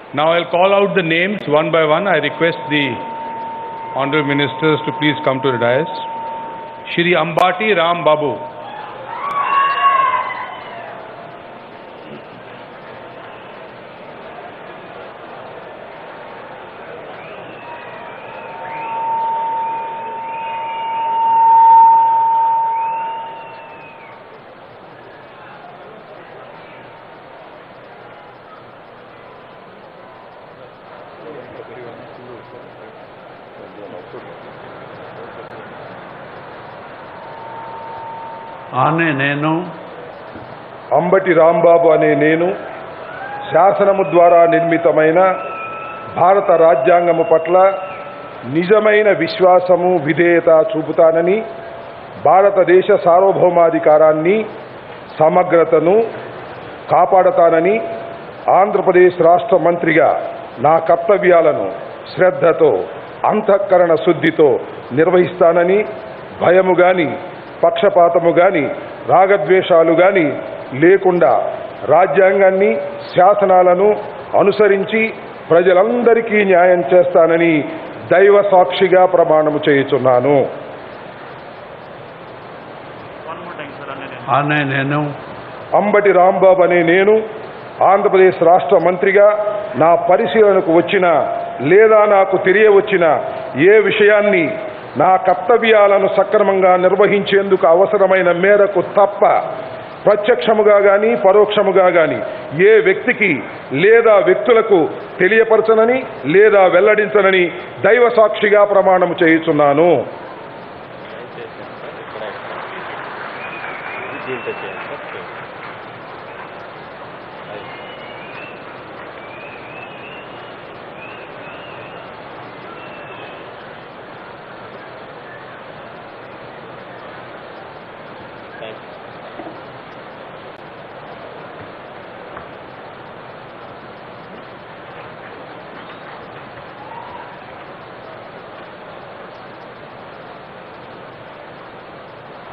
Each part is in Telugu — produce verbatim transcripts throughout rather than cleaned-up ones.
Now I'll call out the names one by one. I request the Honorable Ministers to please come to the dais. Shri Ambati Rambabu. ఆనే నేను అంబటి రాంబాబు అనే నేను శాసనము ద్వారా నిర్మితమైన భారత రాజ్యాంగము పట్ల నిజమైన విశ్వాసము విధేయత చూపుతానని, భారతదేశ సార్వభౌమాధికారాన్ని సమగ్రతను కాపాడతానని, ఆంధ్రప్రదేశ్ రాష్ట్ర మంత్రిగా నా కర్తవ్యాలను శ్రద్ధతో అంతఃకరణ శుద్ధితో నిర్వహిస్తానని, భయము గాని పక్షపాతము గాని రాగద్వేషాలు గాని లేకుండా రాజ్యాంగాన్ని శాసనాలను అనుసరించి ప్రజలందరికీ న్యాయం చేస్తానని దైవ సాక్షిగా ప్రమాణము చేయుచున్నాను. ఆనే నేను అంబటి రాంబాబు అనే నేను ఆంధ్రప్రదేశ్ రాష్ట్ర మంత్రిగా నా పరిశీలనకు వచ్చిన లేదా నాకు తెలియవచ్చిన ఏ విషయాన్ని నా కర్తవ్యాలను సక్రమంగా నిర్వహించేందుకు అవసరమైన మేరకు తప్ప ప్రత్యక్షముగా గాని పరోక్షముగా గాని ఏ వ్యక్తికి లేదా వ్యక్తులకు తెలియపరచనని లేదా వెల్లడించనని దైవ సాక్షిగా ప్రమాణం చేయుచున్నాను.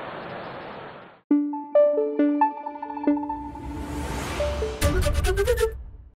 Thank you.